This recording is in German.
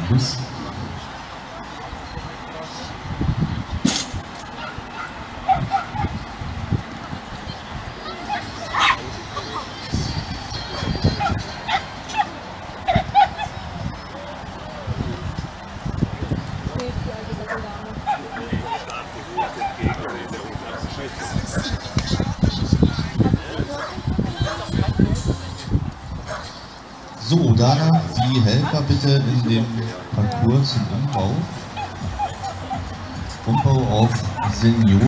Bus. So, danach die Helfer bitte in dem Parcours zum Umbau auf Senioren.